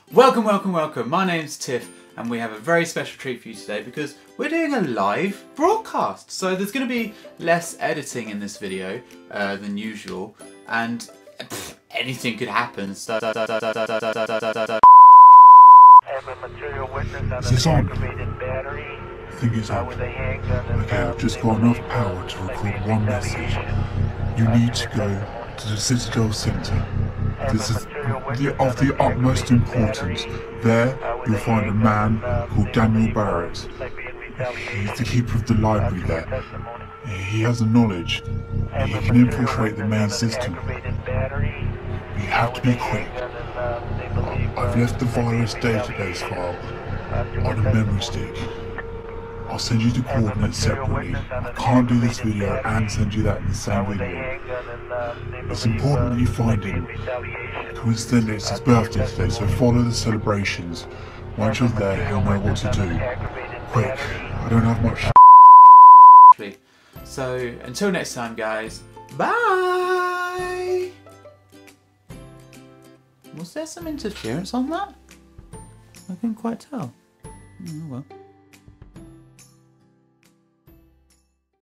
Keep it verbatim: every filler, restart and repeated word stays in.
Welcome, welcome, welcome. My name's Tiff and we have a very special treat for you today because we're doing a live broadcast. So there's going to be less editing in this video uh, than usual, and pff, anything could happen. So, Is this on? I think it's on. Okay, I've just got enough power to record one message. You need to go to the Citadel Centre. This is the, of the utmost importance. There, you'll find a man called Daniel Barrett. He's the keeper of the library there. He has the knowledge. He can infiltrate the main system. You have to be quick. I've left the virus database file on a memory stick. I'll send you the coordinates separately. I can't do this video and send you that in the same video. It's important that you find him. Coincidentally, it's his birthday today, so follow the celebrations. Once you're there, he'll know what to do. Quick, I don't have much. So until next time, guys. Bye. Was there some interference on that? I couldn't quite tell. Oh well.